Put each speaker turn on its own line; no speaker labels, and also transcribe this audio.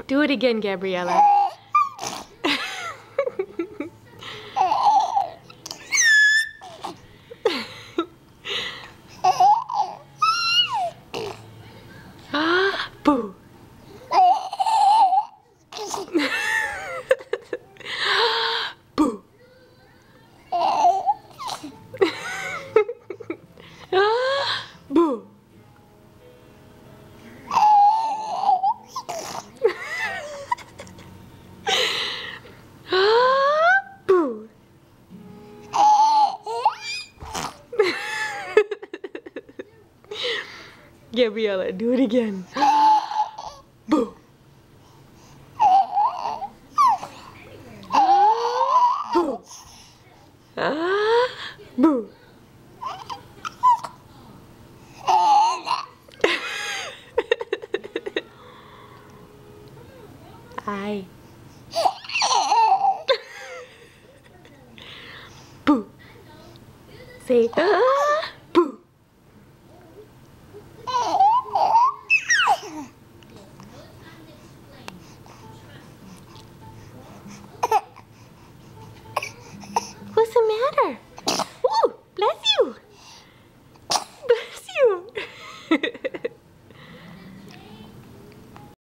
Do it again, Gabriella. Boo. Boo. Boo. Boo. Gabriella, do it again. Boo. Boo. Boo. Ai. Boo. Say